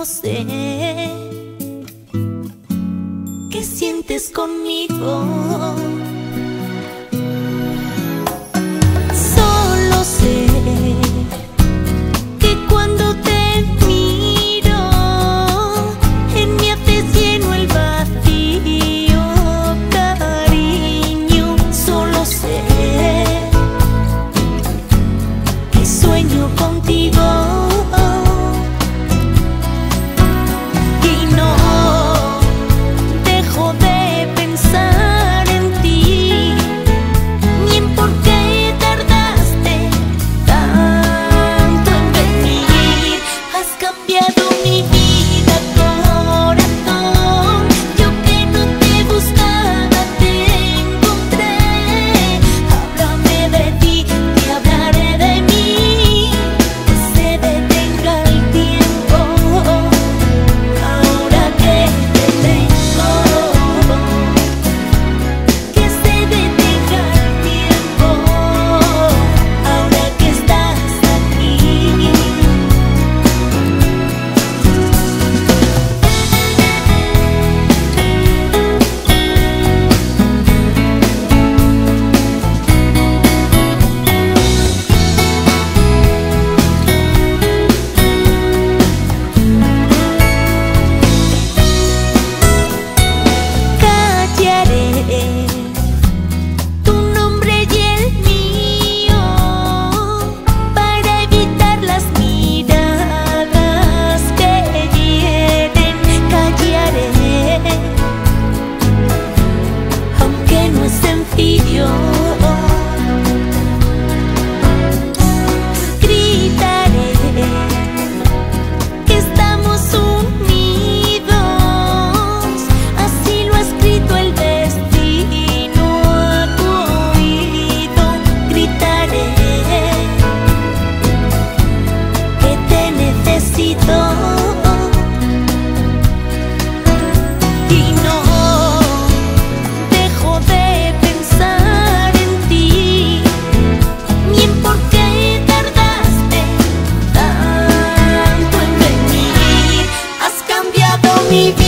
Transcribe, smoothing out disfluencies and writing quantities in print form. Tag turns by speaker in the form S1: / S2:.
S1: sé qué sientes conmigo. Solo sé que cuando te miro en mí haces lleno el vacío, cariño. Solo sé que sueño contigo. Gritaré que estamos unidos, así lo ha escrito el destino a tu oído. Gritaré que te necesito. Mi vida.